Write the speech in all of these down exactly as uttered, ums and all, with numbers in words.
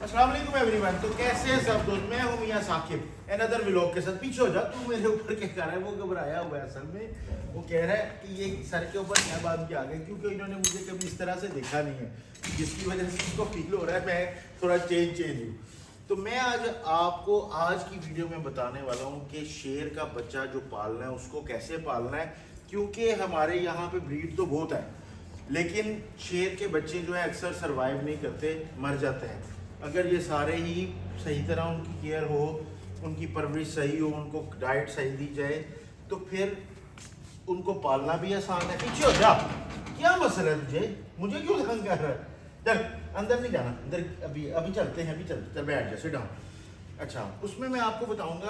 अस्सलाम वालेकुम एवरीवन। तो कैसे हैं सब दोस्त, मैं हूं मियां साकिब अनदर व्लॉग के साथ। पीछे हो जा, तू मेरे ऊपर क्या कर रहा है? वो घबराया हुआ है असल में। वो कह रहा है कि ये सर के ऊपर क्या बात क्या आ गई, क्योंकि इन्होंने मुझे कभी इस तरह से देखा नहीं है, जिसकी वजह से इसको फील हो रहा है मैं थोड़ा चेंज चेंज हूँ। तो मैं आज आपको आज की वीडियो में बताने वाला हूँ कि शेर का बच्चा जो पालना है उसको कैसे पालना है, क्योंकि हमारे यहाँ पे ब्रीड तो बहुत है, लेकिन शेर के बच्चे जो है अक्सर सरवाइव नहीं करते, मर जाते हैं। अगर ये सारे ही सही तरह उनकी केयर हो, उनकी परवरिश सही हो, उनको डाइट सही दी जाए, तो फिर उनको पालना भी आसान है। पीछे हो जा, क्या मसला है तुझे? मुझे क्यों तंग कर रहा है? चल अंदर नहीं जाना, अंदर अभी अभी चलते हैं, अभी चलते चल बैठ जा, सिट डाउन। अच्छा, उसमें मैं आपको बताऊंगा,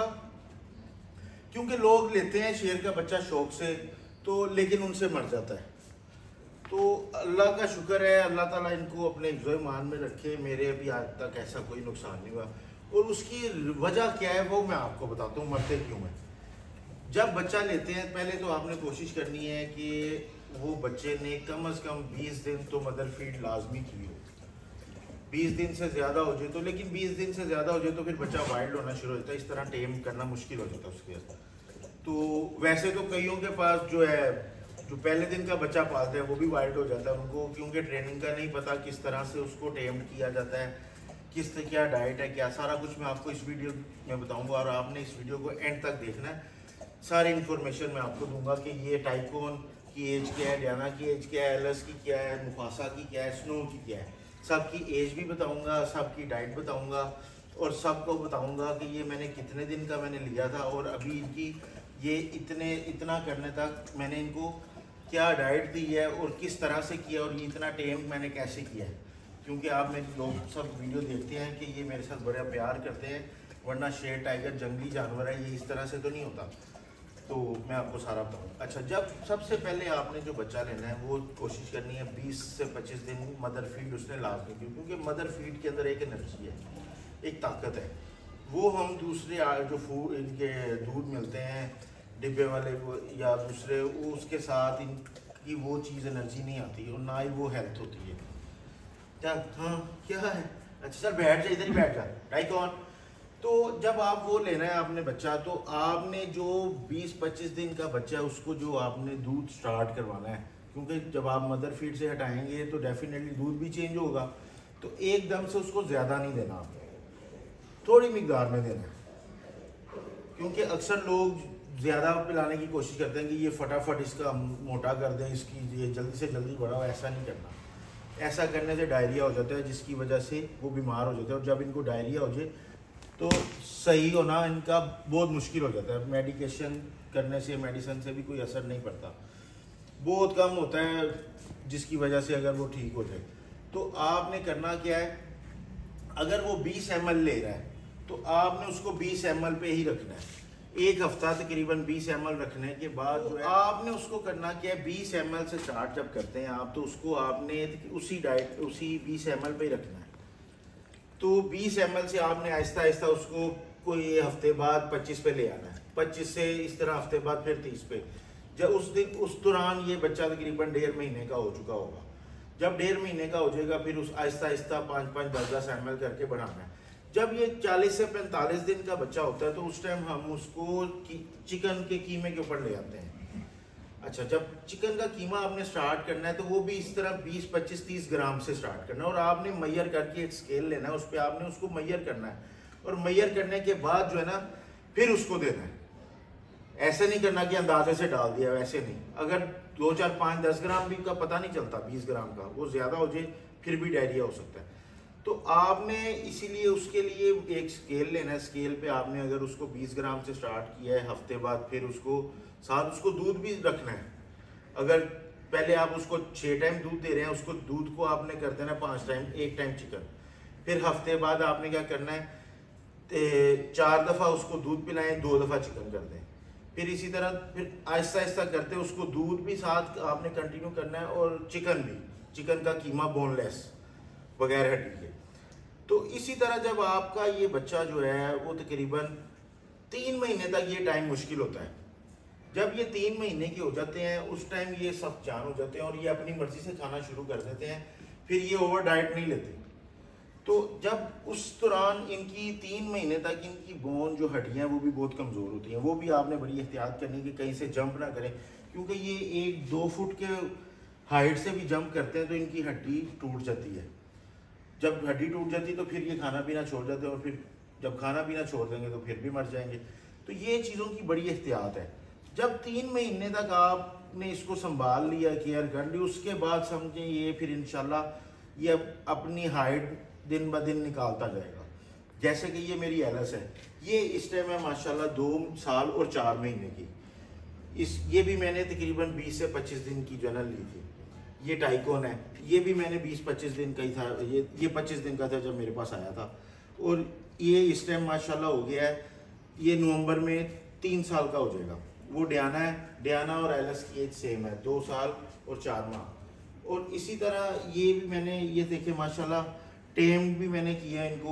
क्योंकि लोग लेते हैं शेर का बच्चा शौक से, तो लेकिन उनसे मर जाता है। तो अल्लाह का शुक्र है, अल्लाह ताला इनको अपने ईमान में रखे। मेरे अभी आज तक ऐसा कोई नुकसान नहीं हुआ, और उसकी वजह क्या है वो मैं आपको बताता हूँ, मरते क्यों हैं। जब बच्चा लेते हैं, पहले तो आपने कोशिश करनी है कि वो बच्चे ने कम अज़ कम बीस दिन तो मदर फीड लाजमी की हो। बीस दिन से ज़्यादा हो जाए तो, लेकिन बीस दिन से ज़्यादा हो जाए तो फिर बच्चा वाइल्ड होना शुरू हो जाता है, इस तरह टेम करना मुश्किल हो जाता है उसके अंदर। तो वैसे तो कईयों के पास जो है, जो पहले दिन का बच्चा पालते हैं वो भी वाइल्ड हो जाता है उनको, क्योंकि ट्रेनिंग का नहीं पता किस तरह से उसको टेम किया जाता है, किस तरह क्या डाइट है, क्या सारा कुछ मैं आपको इस वीडियो में बताऊंगा। और आपने इस वीडियो को एंड तक देखना है, सारी इन्फॉर्मेशन मैं आपको दूंगा कि ये टाइकोन की एज क्या है, डियाना की एज क्या है, एलस की क्या है, मुफासा की क्या है, स्नो की क्या है, सबकी एज भी बताऊंगा, सबकी डाइट बताऊंगा, और सबको बताऊंगा कि ये मैंने कितने दिन का मैंने लिया था, और अभी इनकी ये इतने इतना करने तक मैंने इनको क्या डाइट दी है और किस तरह से किया, और ये इतना टेम मैंने कैसे किया है। क्योंकि आप मेरे लोग सब वीडियो देखते हैं कि ये मेरे साथ बड़ा प्यार करते हैं, वरना शेर टाइगर जंगली जानवर है, ये इस तरह से तो नहीं होता। तो मैं आपको सारा बताऊँ। अच्छा, जब सबसे पहले आपने जो बच्चा लेना है वो कोशिश करनी है बीस से पच्चीस दिन मदर फीड उसने लाजमी की, क्योंकि मदर फीड के अंदर एक एनर्जी है, एक ताकत है। वो हम दूसरे जो फूड इनके दूध मिलते हैं डिब्बे वाले वो या दूसरे, वो उसके साथ इनकी वो चीज़ एनर्जी नहीं आती, और ना ही वो हेल्थ होती है। क्या हाँ क्या है? अच्छा चल बैठ जा, इधर ही बैठ जा टाइकॉन। तो जब आप वो लेना है आपने बच्चा, तो आपने जो बीस पच्चीस दिन का बच्चा है उसको जो आपने दूध स्टार्ट करवाना है, क्योंकि जब आप मदर फीड से हटाएंगे तो डेफिनेटली दूध भी चेंज होगा। तो एकदम से उसको ज़्यादा नहीं देना, आपको थोड़ी मिकदार में देना है, क्योंकि अक्सर लोग ज़्यादा पिलाने की कोशिश करते हैं कि ये फटाफट इसका मोटा कर दें, इसकी ये जल्दी से जल्दी बड़ा हो। ऐसा नहीं करना, ऐसा करने से डायरिया हो जाता है, जिसकी वजह से वो बीमार हो जाते हैं, और जब इनको डायरिया हो जाए तो सही होना इनका बहुत मुश्किल हो जाता है। मेडिकेशन करने से, मेडिसिन से भी कोई असर नहीं पड़ता, बहुत कम होता है, जिसकी वजह से अगर वो ठीक हो जाए। तो आपने करना क्या है, अगर वो बीस एम एल ले रहा है तो आपने उसको बीस एम एल पे ही रखना है। एक हफ्ता तकरीबन बीस एम एल रखने के बाद जो है आपने उसको करना क्या है, बीस एम एल से स्टार्ट जब करते हैं आप, तो उसको आपने उसी डाइट उसी बीस एम एल पे ही रखना है। तो बीस एम एल से आपने आहिस्ता आहिस्ता उसको कोई हफ्ते बाद पच्चीस पे ले आना है, पच्चीस से इस तरह हफ्ते बाद फिर तीस पे। जब उस दिन उस दौरान ये बच्चा तकरीबन डेढ़ महीने का हो चुका होगा। जब डेढ़ महीने का हो जाएगा फिर उस आहिस्ता आहिस्ता पाँच पाँच दस दस एम एल करके बढ़ाना है। जब ये चालीस से पैंतालीस दिन का बच्चा होता है तो उस टाइम हम उसको चिकन के कीमे के ऊपर ले आते हैं। अच्छा, जब चिकन का कीमा आपने स्टार्ट करना है तो वो भी इस तरह बीस पच्चीस तीस ग्राम से स्टार्ट करना है, और आपने मैयर करके एक स्केल लेना है, उस पर आपने उसको मैयर करना है, और मैयर करने के बाद जो है ना फिर उसको देना है। ऐसे नहीं करना कि अंदाजे से डाल दिया, वैसे नहीं। अगर दो चार पाँच दस ग्राम भी का पता नहीं चलता, बीस ग्राम का वो ज़्यादा हो जाए फिर भी डायरिया हो सकता है। तो आपने इसीलिए उसके लिए एक स्केल लेना है, स्केल पे आपने अगर उसको बीस ग्राम से स्टार्ट किया है, हफ्ते बाद फिर उसको साथ उसको दूध भी रखना है। अगर पहले आप उसको छः टाइम दूध दे रहे हैं, उसको दूध को आपने कर देना है पाँच टाइम, एक टाइम चिकन। फिर हफ्ते बाद आपने क्या करना है, चार दफ़ा उसको दूध पिलाएं, दो दफ़ा चिकन कर दें। फिर इसी तरह फिर आहिस्ता आहिस्ता करते उसको दूध भी साथ आपने कंटिन्यू करना है, और चिकन भी, चिकन का कीमा बोनलेस बगैर हड्डी के। तो इसी तरह जब आपका ये बच्चा जो है वो तकरीबन तीन महीने तक, ये टाइम मुश्किल होता है, जब ये तीन महीने के हो जाते हैं उस टाइम ये सब जान हो जाते हैं, और ये अपनी मर्जी से खाना शुरू कर देते हैं, फिर ये ओवर डाइट नहीं लेते। तो जब उस दौरान इनकी तीन महीने तक इनकी बोन जो हड्डियाँ हैं वो भी बहुत कमज़ोर होती हैं, वो भी आपने बड़ी एहतियात करनी कि कहीं से जंप ना करें, क्योंकि ये एक दो फुट के हाइट से भी जंप करते हैं तो इनकी हड्डी टूट जाती है। जब हड्डी टूट जाती है तो फिर ये खाना पीना छोड़ जाते हैं, और फिर जब खाना पीना छोड़ देंगे तो फिर भी मर जाएंगे। तो ये चीज़ों की बड़ी एहतियात है। जब तीन महीने तक आपने इसको संभाल लिया, केयर कर ली, उसके बाद समझें ये फिर इंशाल्लाह ये अपनी हाइट दिन ब दिन निकालता जाएगा। जैसे कि ये मेरी एलस है, ये इस टाइम है माशाल्लाह दो साल और चार महीने की। इस ये भी मैंने तकरीबन बीस से पच्चीस दिन की जनरल ली थी। ये टाइकोन है, ये भी मैंने बीस पच्चीस दिन का ही था, ये ये पच्चीस दिन का था जब मेरे पास आया था, और ये इस टाइम माशाल्लाह हो गया है, ये नवंबर में तीन साल का हो जाएगा। वो डियाना है, डियाना और एलस की एज सेम है, दो साल और चार माह। और इसी तरह ये भी मैंने, ये देखे माशाल्लाह टेम भी मैंने किया इनको,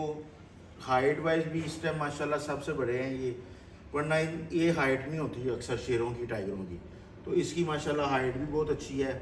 हाइट वाइज भी इस टाइम माशाल्लाह सबसे बड़े हैं ये, वरना ये हाइट नहीं होती अक्सर शेरों की, टाइगरों की। तो इसकी माशाल्लाह हाइट भी बहुत अच्छी है,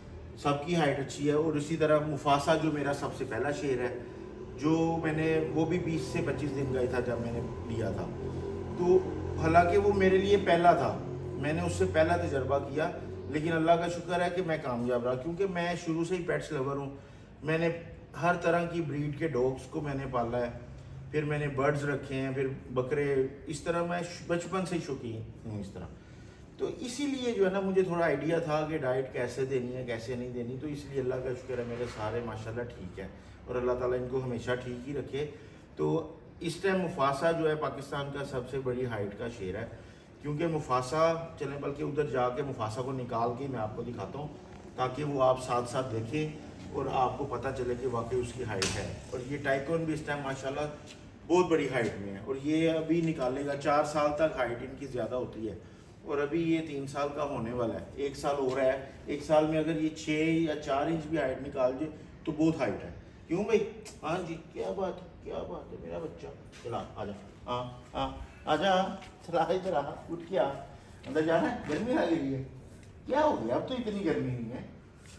सबकी हाइट अच्छी है। और इसी तरह मुफासा जो मेरा सबसे पहला शेर है, जो मैंने, वो भी बीस से पच्चीस दिन का ही था जब मैंने लिया था। तो हालांकि वो मेरे लिए पहला था, मैंने उससे पहला तजर्बा किया, लेकिन अल्लाह का शुक्र है कि मैं कामयाब रहा, क्योंकि मैं शुरू से ही पेट्स लवर हूँ। मैंने हर तरह की ब्रीड के डॉग्स को मैंने पाला है, फिर मैंने बर्ड्स रखे हैं, फिर बकरे, इस तरह मैं बचपन से ही शौकीन हूँ इस तरह। तो इसीलिए जो है ना मुझे थोड़ा आइडिया था कि डाइट कैसे देनी है कैसे नहीं देनी, तो इसलिए अल्लाह का शुक्र है मेरे सारे माशाल्लाह ठीक है, और अल्लाह ताला इनको हमेशा ठीक ही रखे। तो इस टाइम मुफासा जो है पाकिस्तान का सबसे बड़ी हाइट का शेर है, क्योंकि मुफासा, चले बल्कि उधर जाके मुफासा को निकाल के मैं आपको दिखाता हूँ, ताकि वो आप साथ साथ देखें और आपको पता चले कि वाकई उसकी हाइट है। और ये टाइकोन भी इस टाइम माशाल्लाह बहुत बड़ी हाइट में है, और ये अभी निकालेगा, चार साल तक हाइट इनकी ज़्यादा होती है, और अभी ये तीन साल का होने वाला है, एक साल हो रहा है। एक साल में अगर ये छः या चार इंच भी हाइट निकाल जाए तो बहुत हाइट है। क्यों भाई? हाँ जी, क्या बात है, क्या बात है मेरा बच्चा, चला आजा, हाँ हाँ आजा, चला इधर आ, उठ के आ, अंदर जाना है, गर्मी आ गई है, क्या हो गया? अब तो इतनी गर्मी नहीं है,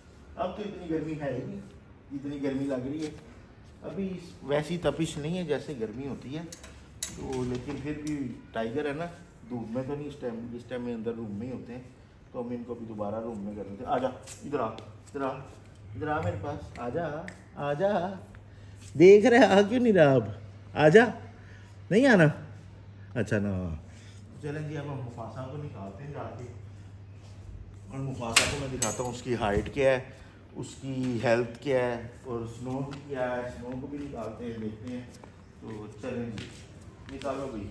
अब तो इतनी गर्मी है ही नहीं, इतनी गर्मी लग रही है अभी, वैसी तपिश नहीं है जैसे गर्मी होती है। तो लेकिन फिर भी टाइगर है ना, धूप में तो नहीं, इस टाइम इस टाइम में अंदर रूम में ही होते हैं, तो हम इनको भी दोबारा रूम में कर देते हैं। आजा इधर आ, इधर आ, इधर आ मेरे पास, आजा आजा, देख रहे आ क्यों नहीं रहा? अब आजा, नहीं आना? अच्छा ना, चलें जी, अब हम मुफासा को निकालते हैं जाके, और मुफासा को मैं दिखाता हूँ उसकी हाइट क्या है, उसकी हेल्थ क्या है, और स्नो क्या है, स्नो को भी निकालते हैं, देखते हैं। तो चलें जी, निकालो भी।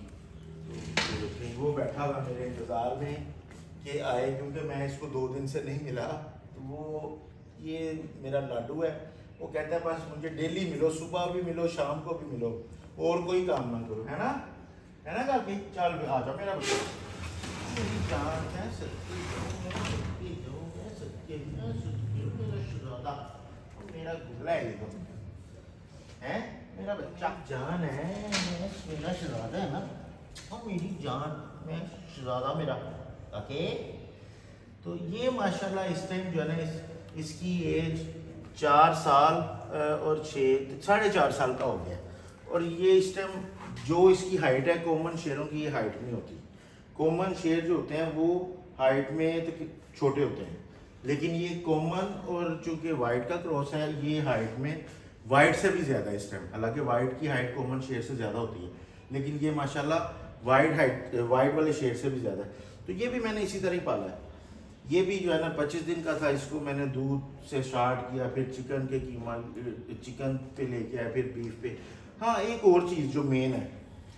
तो वो बैठा हुआ मेरे इंतज़ार में कि आए, क्योंकि मैं इसको दो दिन से नहीं मिला। तो वो, ये मेरा लाडू है, वो कहता है बस मुझे डेली मिलो, सुबह भी मिलो, शाम को भी मिलो, और कोई काम ना करो, है ना, है ना काकी? चल आ जाओ मेरा बच्चा, मेरी जान है, सच्ची सच्ची जो है, सच्ची मेरा शुरादा, मेरा गुगला है, ये तो है मेरा बच्चा, जान है, मेरा शुरादा है ना, और मेरी जान में शहजादा मेरा। ओके, तो ये माशाल्लाह इस टाइम जो है ना, इस, इसकी एज चार साल और छः साढ़े चार साल का हो गया, और ये इस टाइम जो इसकी हाइट है, कॉमन शेरों की ये हाइट नहीं होती। कॉमन शेर जो होते हैं वो हाइट में तो छोटे होते हैं, लेकिन ये कॉमन और चूँकि वाइट का क्रॉस है, ये हाइट में वाइट से भी ज़्यादा इस टाइम। हालांकि वाइट की हाइट कॉमन शेर से ज़्यादा होती है, लेकिन ये माशाल्लाह वाइट हाइट वाइट वाले शेर से भी ज़्यादा है। तो ये भी मैंने इसी तरह ही पाला है। ये भी जो है ना पच्चीस दिन का था, इसको मैंने दूध से स्टार्ट किया, फिर चिकन के कीमा, चिकन पे लेके आया, फिर बीफ पे। हाँ, एक और चीज़ जो मेन है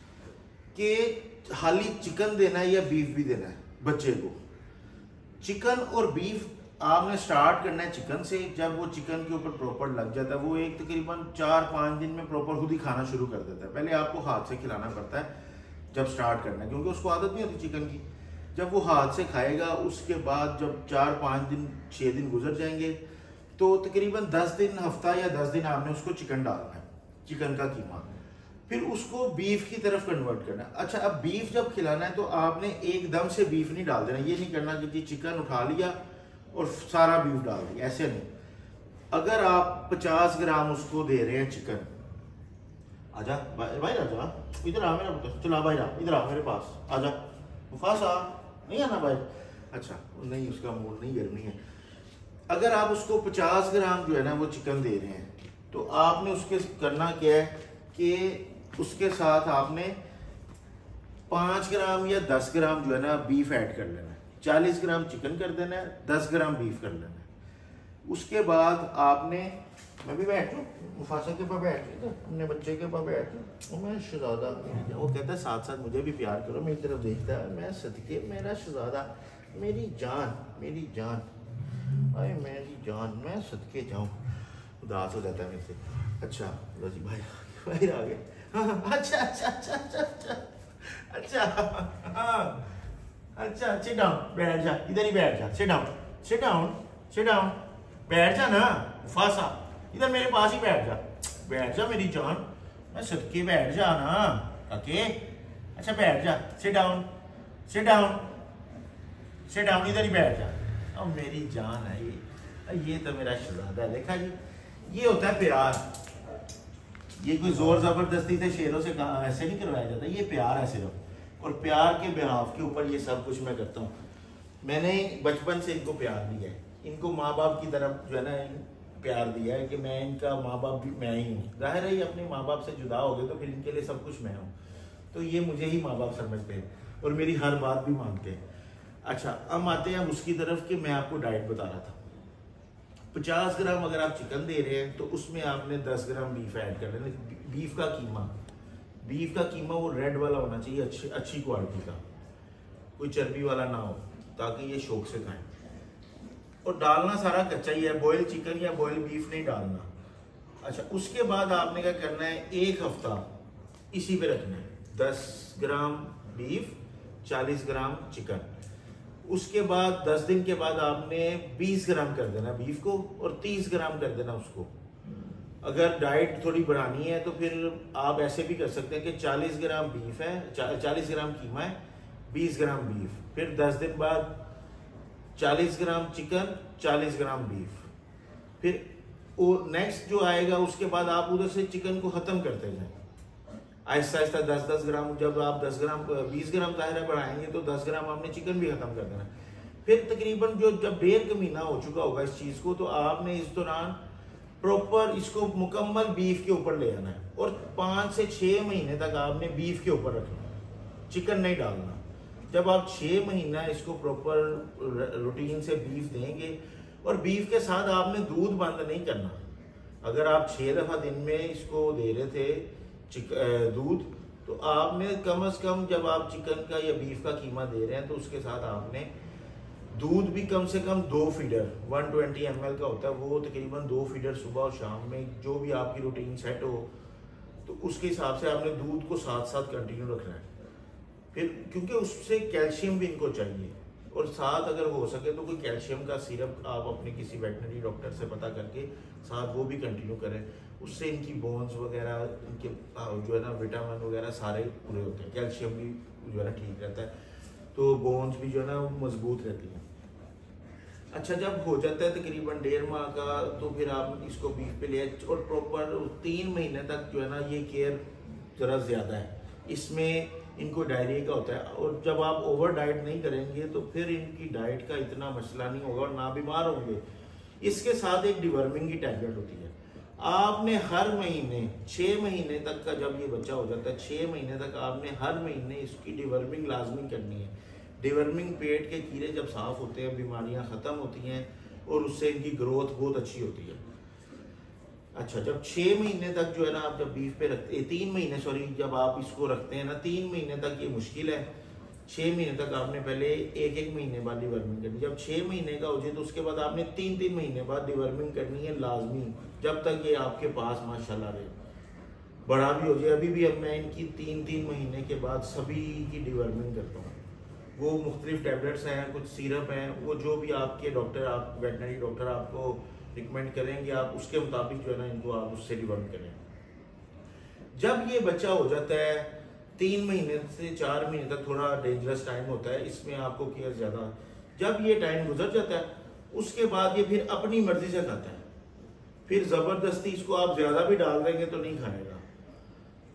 कि खाली चिकन देना है या बीफ भी देना है बच्चे को। चिकन और बीफ आपने स्टार्ट करना है चिकन से। जब वो चिकन के ऊपर प्रॉपर लग जाता है, वो एक तकरीबन चार पाँच दिन में प्रॉपर खुद ही खाना शुरू कर देता है। पहले आपको हाथ से खिलाना पड़ता है जब स्टार्ट करना है, क्योंकि उसको आदत नहीं होती चिकन की। जब वो हाथ से खाएगा, उसके बाद जब चार पाँच दिन छः दिन गुजर जाएंगे, तो तकरीबन दस दिन हफ्ता या दस दिन आपने उसको चिकन डालना है, चिकन का कीमा, फिर उसको बीफ की तरफ कन्वर्ट करना है। अच्छा, अब बीफ जब खिलाना है तो आपने एकदम से बीफ नहीं डाल देना। ये नहीं करना कि जी चिकन उठा लिया और सारा बीफ डाल दिया, ऐसे नहीं। अगर आप पचास ग्राम उसको दे रहे हैं चिकन, आजा भाई, आजा इधर आ मेरा पुत्र, चला भाई आ इधर आ मेरे पास, आजा मुफासा, नहीं आना भाई। अच्छा नहीं, उसका मूड नहीं, गर्मी है। अगर आप उसको पचास ग्राम जो है ना वो चिकन दे रहे हैं तो आपने उसके करना क्या है कि उसके साथ आपने पाँच ग्राम या दस ग्राम जो है ना बीफ ऐड कर लेना है। चालीस ग्राम चिकन कर देना है, दस ग्राम बीफ कर लेना है। उसके बाद आपने, मैं भी बैठ लूँ मुफासा के पास, बैठ अपने बच्चे के पास बैठ लूँ, मैं शहजादा, वो कहता है साथ साथ मुझे भी प्यार करो, मेरी तरफ देखता है, मैं सदके मेरा शहजादा, मेरी जान, मेरी जान, अरे मेरी जान, मैं सदके जाऊँ, उदास हो जाता है मेरे से। अच्छा लो जी भाई, भाई आ गए। हाँ, अच्छा अच्छा अच्छा अच्छा अच्छा अच्छा हाँ अच्छा, सिट डाउन, बैठ जा, इधर ही बैठ जा, sit down, sit down, sit down, बैठ जा ना मुफासा, इधर मेरे पास ही बैठ जा, बैठ जा मेरी जान, मैं सदके बैठ जा ना, ओके। अच्छा बैठ जा, sit down, sit down, sit down, इधर ही बैठ जा। अब मेरी जान है ये, ये तो मेरा शहजादा है। देखा जी, ये होता है प्यार। ये कोई जोर जबरदस्ती से शेरों से ऐसे नहीं करवाया जाता, ये प्यार है सिर्फ, और प्यार के बिहाफ के ऊपर ये सब कुछ मैं करता हूँ। मैंने बचपन से इनको प्यार दिया है, इनको माँ बाप की तरफ जो है ना प्यार दिया है कि मैं इनका माँ बाप भी मैं ही हूँ। जाहिर है ये अपने माँ बाप से जुदा हो गए तो फिर इनके लिए सब कुछ मैं हूँ, तो ये मुझे ही माँ बाप समझते हैं और मेरी हर बात भी मानते हैं। अच्छा अब आते हैं अब उसकी तरफ कि मैं आपको डाइट बता रहा था। पचास ग्राम अगर आप चिकन दे रहे हैं तो उसमें आपने दस ग्राम बीफ ऐड कर लेना। बीफ का कीमा, बीफ का कीमा वो रेड वाला होना चाहिए, अच्छी अच्छी क्वालिटी का, कोई चर्बी वाला ना हो, ताकि ये शौक से खाएं। और डालना सारा कच्चा ही है, बॉयल चिकन या बॉयल बीफ नहीं डालना। अच्छा उसके बाद आपने क्या करना है, एक हफ्ता इसी पे रखना है, दस ग्राम बीफ, चालीस ग्राम चिकन। उसके बाद दस दिन के बाद आपने बीस ग्राम कर देना बीफ को और तीस ग्राम कर देना उसको। अगर डाइट थोड़ी बढ़ानी है तो फिर आप ऐसे भी कर सकते हैं कि चालीस ग्राम बीफ है, चालीस ग्राम कीमा है, बीस ग्राम बीफ, फिर दस दिन बाद चालीस ग्राम चिकन, चालीस ग्राम बीफ, फिर वो नेक्स्ट जो आएगा उसके बाद आप उधर से चिकन को खत्म करते जाएं आहिस्ता आहिस्ता, दस दस ग्राम। जब आप दस ग्राम बीस ग्राम दायरा बढ़ाएंगे तो दस ग्राम आपने चिकन भी खत्म कर देना। फिर तकरीबन जो जब डेढ़ का महीना हो चुका होगा इस चीज को, तो आपने इस दौरान प्रॉपर इसको मुकम्मल बीफ के ऊपर ले आना है और पाँच से छः महीने तक आपने बीफ के ऊपर रखना है, चिकन नहीं डालना। जब आप छः महीना इसको प्रॉपर रूटीन से बीफ देंगे, और बीफ के साथ आपने दूध बंद नहीं करना। अगर आप छः दफ़ा दिन में इसको दे रहे थे दूध, तो आपने कम से कम जब आप चिकन का या बीफ का कीमा दे रहे हैं तो उसके साथ आपने दूध भी कम से कम दो फीडर एक सौ बीस एम एल का होता है, वो तकरीबन दो फीडर सुबह और शाम में, जो भी आपकी रूटीन सेट हो तो उसके हिसाब से आपने दूध को साथ साथ कंटिन्यू रखना है। फिर क्योंकि उससे कैल्शियम भी इनको चाहिए, और साथ अगर हो सके तो कोई कैल्शियम का सिरप आप अपने किसी वेटनरी डॉक्टर से पता करके साथ वो भी कंटिन्यू करें। उससे इनकी बोन्स वगैरह, इनके जो है ना विटामिन वगैरह सारे पूरे होते हैं, कैल्शियम भी जो है ना ठीक रहता है, तो बोन्स भी जो है ना मजबूत रहती हैं। अच्छा जब हो जाता है तकरीबन डेढ़ माह का, तो फिर आप इसको बीफ पे ले, और प्रॉपर तीन महीने तक जो है ना ये केयर ज़रा ज़्यादा है, इसमें इनको डायरिया का होता है। और जब आप ओवर डाइट नहीं करेंगे तो फिर इनकी डाइट का इतना मसला नहीं होगा और ना बीमार होंगे। इसके साथ एक डिवर्मिंग की टैबलेट होती है, आपने हर महीने छः महीने तक का, जब ये बच्चा हो जाता है छः महीने तक आपने हर महीने इसकी डिवर्मिंग लाजमी करनी है। डिवर्मिंग पेट के कीड़े जब साफ़ होते हैं, बीमारियां ख़त्म होती हैं और उससे इनकी ग्रोथ बहुत अच्छी होती है। अच्छा जब छः महीने तक जो है ना आप जब बीफ पे रखते, तीन महीने सॉरी जब आप इसको रखते हैं ना, तीन महीने तक ये मुश्किल है, छः महीने तक आपने पहले एक एक महीने बाद डिवर्मिंग करनी। जब छः महीने का हो जाए तो उसके बाद आपने तीन तीन महीने बाद डिवर्मिंग करनी है लाजमी, जब तक ये आपके पास माशाल्लाह रहे, बड़ा भी हो जाए। अभी भी अब मैं इनकी तीन तीन महीने के बाद सभी की डिवर्मिंग करता हूँ। वो मुख्तलिफ टैबलेट्स हैं, कुछ सिरप हैं, वो जो भी आपके डॉक्टर, आप वेटनरी डॉक्टर आपको रिकमेंड करेंगे, आप उसके मुताबिक जो है ना इनको आप उससे डिवर्म करें। जब ये बच्चा हो जाता है तीन महीने से चार महीने तक थोड़ा डेंजरस टाइम होता है, इसमें आपको केयर ज़्यादा। जब ये टाइम गुजर जाता है उसके बाद ये फिर अपनी मर्जी से खाता है, फिर ज़बरदस्ती इसको आप ज़्यादा भी डाल देंगे तो नहीं खाएगा।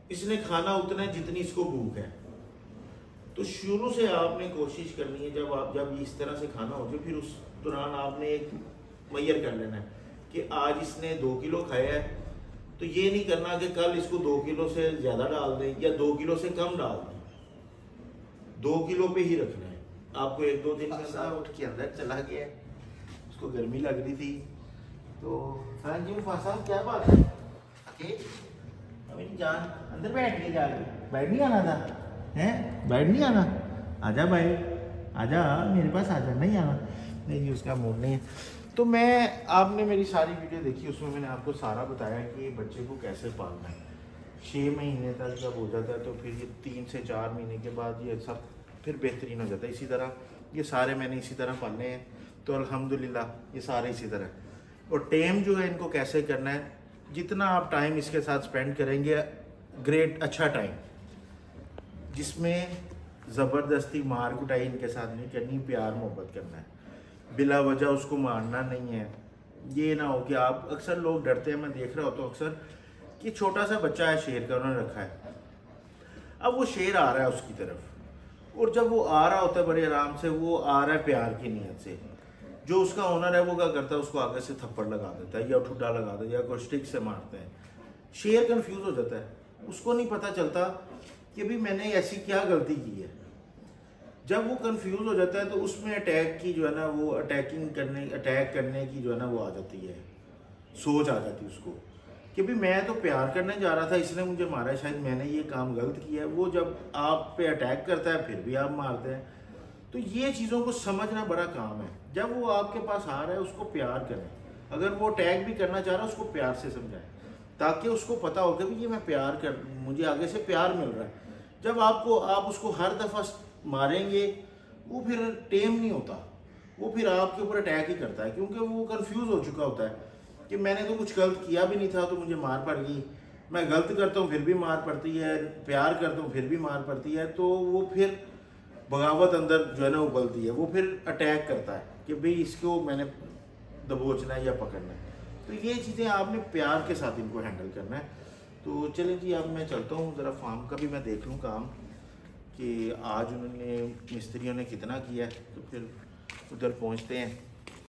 इसने खाना उतना है जितनी इसको भूख है। तो शुरू से आपने कोशिश करनी है, जब आप जब इस तरह से खाना हो जाए फिर उस दौरान आपने एक मैयर कर लेना है कि आज इसने दो किलो खाया है, तो ये नहीं करना कि कल इसको दो किलो से ज़्यादा डाल दें या दो किलो से कम डाल दें, दो किलो पे ही रखना है आपको। एक दो दिन का उठ के अंदर चला गया, उसको गर्मी लग रही थी तो हाँ जी मुफासा क्या बात है, अमीन जान अंदर बैठ के जा रही, बैठ नहीं आना था हैं, बैठ नहीं आना, आजा भाई आजा मेरे पास आजा, नहीं आना, नहीं जी उसका मूड नहीं है। तो मैं आपने मेरी सारी वीडियो देखी, उसमें मैंने आपको सारा बताया कि बच्चे को कैसे पालना है। छः महीने तक जब हो जाता है तो फिर ये तीन से चार महीने के बाद ये सब फिर बेहतरीन हो जाता है। इसी तरह ये सारे मैंने इसी तरह पालने हैं, तो अल्हम्दुलिल्लाह ये सारे इसी तरह। और टाइम जो है इनको कैसे करना है, जितना आप टाइम इसके साथ स्पेंड करेंगे ग्रेट अच्छा टाइम, जिसमें ज़बरदस्ती मार कुटाई इनके साथ नहीं करनी, प्यार मोहब्बत करना है, बिला वजह उसको मारना नहीं है। ये ना हो कि आप, अक्सर लोग डरते हैं, मैं देख रहा होता हूँ अक्सर कि छोटा सा बच्चा है शेर का उन्होंने रखा है, अब वो शेर आ रहा है उसकी तरफ, और जब वो आ रहा होता है बड़े आराम से, वो आ रहा है प्यार की नीयत से, जो उसका ओनर है वो क्या करता है उसको आगे से थप्पड़ लगा देता है या ठुड्डा लगा देता है या कोई स्टिक से मारते हैं। शेर कंफ्यूज हो जाता है, उसको नहीं पता चलता कि भी मैंने ऐसी क्या गलती की है। जब वो कंफ्यूज हो जाता है तो उसमें अटैक की जो है ना, वो अटैकिंग करने अटैक करने की जो है ना वो आ जाती है, सोच आ जाती है उसको कि भी मैं तो प्यार करने जा रहा था, इसने मुझे मारा, शायद मैंने ये काम गलत किया है। वो जब आप पे अटैक करता है फिर भी आप मारते हैं। तो ये चीज़ों को समझना बड़ा काम है। जब वो आपके पास आ रहा है उसको प्यार करें, अगर वो अटैक भी करना चाह रहा है उसको प्यार से समझाएं, ताकि उसको पता हो कि भी ये मैं प्यार कर, मुझे आगे से प्यार मिल रहा है। जब आपको आप उसको हर दफ़ा मारेंगे वो फिर टेम नहीं होता, वो फिर आपके ऊपर अटैक ही करता है, क्योंकि वो कंफ्यूज हो चुका होता है कि मैंने तो कुछ गलत किया भी नहीं था तो मुझे मार पड़ गई, मैं गलत करता हूँ फिर भी मार पड़ती है, प्यार करता हूँ फिर भी मार पड़ती है। तो वो फिर बगावत अंदर जो है ना उबलती है, वो फिर अटैक करता है कि भाई इसको मैंने दबोचना है या पकड़ना है। तो ये चीज़ें आपने प्यार के साथ इनको हैंडल करना है। तो चलें जी, अब मैं चलता हूँ ज़रा फार्म का भी मैं देख लूँ काम कि आज उन्होंने मिस्त्रियों ने कितना किया है, तो फिर उधर पहुँचते हैं।